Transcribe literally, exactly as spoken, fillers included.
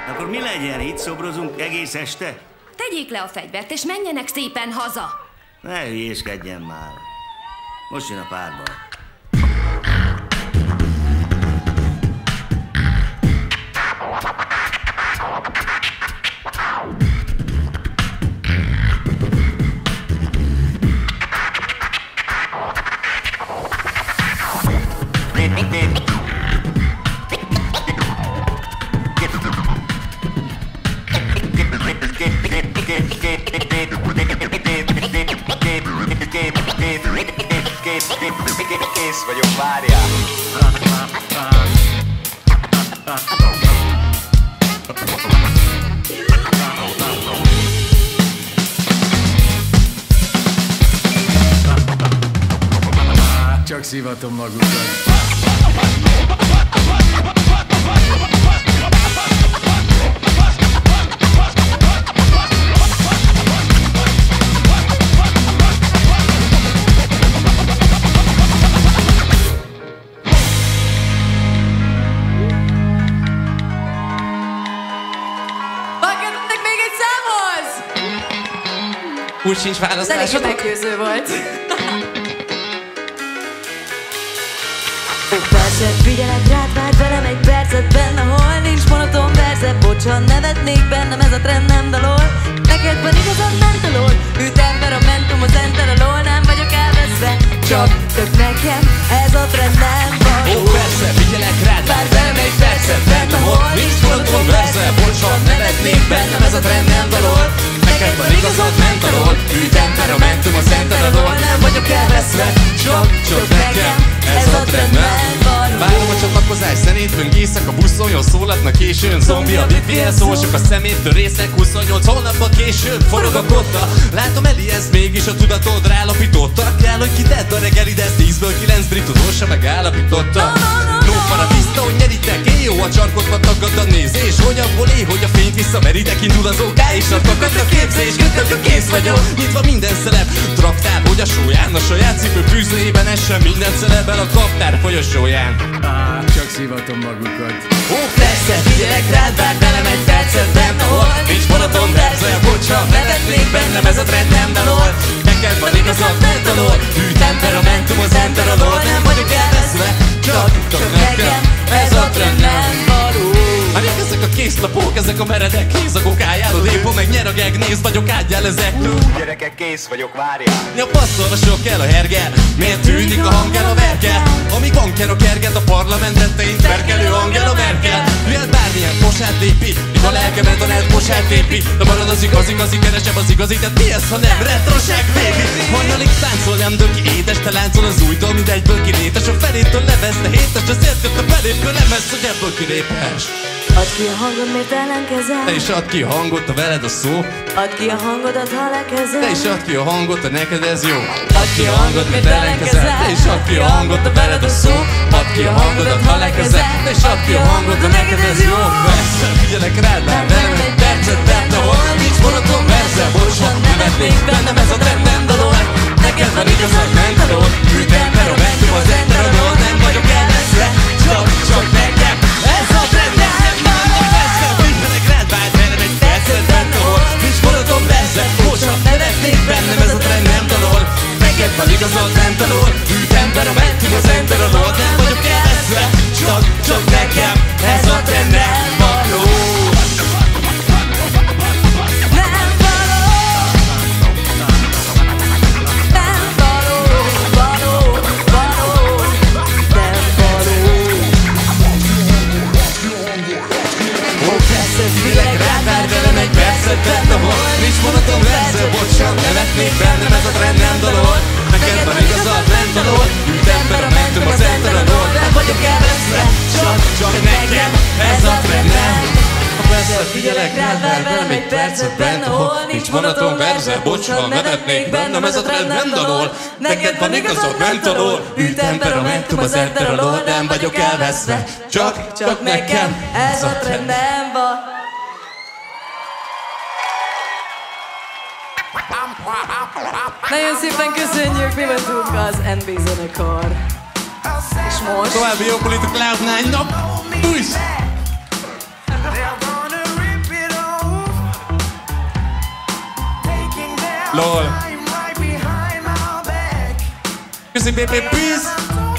Akkor mi legyen? Itt szobrozunk egész este? Tegyék le a fegyvert, és menjenek szépen haza! Ne hülyéskedjen már. Most jön a párba. Kész vagyok, várjál! Csak szivatom magukat. Úgy sincs választásotok? Elég meggyőző volt. Ó, persze, figyelek rád, várj velem egy percet benne, hol nincs monoton verze. Bocsan, nevetnék bennem, ez a trend nem dalol. Neked van igazad, nem dalol. Ő temperamentum, az enter alól, nem vagyok elveszve. Csak tök nekem, ez a trend nem van. Ó, persze, figyelek rád, várj velem egy percet benne, hol nincs monoton verze. Bocsan, nevetnék bennem, ez a trend nem dalol. Neked van igazad, ment alól. Ő temperamentum, az enter alól, nem vagyok elveszve. Csak, csak nekem, ez a trend nem van. Várom a csatlakozás zenét, fönn éjszaka buszon, jól szólatnak későn. Zombi a wifi-en szól, sok a szemétől részek. Huszonnyolc hónapban később forog a kotta. Látom, Eli, ez mégis a tudatod rállapította. Kell, hogy kitedd a reggeli, de tízből kilenc brit tudósa megállapította. Lófar a tiszta, hogy nyeritek, éj jó a csarkot, tagad a nézés. Hogy abból éj, hogy a fényt visszameritek, indul az ó ká és a kakad a képzés. Kötök, kész vagyok, nyitva minden szelep. Traktál, hogy a sóján, a saját cipő fűzőjében essen minden celebben a kaptár folyosóján. Á, csak szivatom magukat. Ó, persze, figyelek rád, várj velem egy percet benne, hol nincs monoton verze. Bocsa, nevetnék bennem, ez a trend nem dalol. Neked van igazad, ment alól. Hű temperamentum, az enter alól, nem vagyok elveszve. Csak, csak nekem, ez a trend nem való. Hát ezek a készlapok, ezek a meredek hézagok, álljálod épp, meg nyer a geg, nézd vagyok, ágyjál ezek. Gyerekek, kész vagyok, várjál! Ja, passzolva sok el a hergel, miért tűnik a hangel a verkel? Amíg Ankera kerget a parlamentet, te itt verkelő Angela Merkel. Jöhet bármilyen posát lépi, míg a lelkemet a net posát lépi. De marad az igaz, igazi, keresem az igazi, tehát mi ez, ha nem retroság, baby? Hajnalig táncol, nem dől ki édes, te láncol az újtól, mint egyből kilétes. A felétől levesz, de hétes, az értett a felépől, nem lesz, hogy ebből kiléphes. Add ki a hangod, miért ellenkezel? Te is add ki a hangot, ha veled a szó. Add ki a hangodat, ha lekezel. Te is add ki a hangot, ha neked ez jó. Add ki a hangot, miért ellenkezel? Te is add ki a hangot, ha veled a szó. Add ki a hangodat, ha lekezel. Te is add ki a hangot, ha neked ez jó. Persze, figyelek rád, már velem egy percet benne, hol nincs monoton verze. Bocsan, nevetnék bennem, ez a trend nem dalol. Neked van igazad, ment alól. Hű temperamentum, az enter alól, nem vagyok elveszve. Csak, csak nekem, ez a trend nem való. Persze, figyelek rád, várj velem egy percet benne, hol nincs monoton verze. Bocsan, nevetnék bennem, ez a trend nem dalol. Neked van igazad, ment alól. Hű temperamentum, az enter alól, nem vagyok elveszve. Csak, csak nekem, ez a trend nem való. Figyelek rád, várj velem egy percet benne, hol nincs monoton verze. Bocsan, nevetnék bennem, ez a trend nem dalol. Neked van igazad, nem dalol. Hű temperamentum, az enter alól, nem vagyok elveszve. Csak, csak nekem, ez a trend nem. Persze, figyelek rád, várj velem egy percet benne, hol nincs monoton verze. Bocsan, nevetnék bennem, ez a trend nem dalol. Neked van igazad, nem dalol. Hű temperamentum, az enter alól, nem vagyok elveszve. Csak, csak nekem, ez a trend nem van. Nagyon szépen köszönjük, mi vagyunk az en bé zenekar. És most... További jó politik Cloud nine, nap! Újsz! Lol. Köszi, Pépé, peace!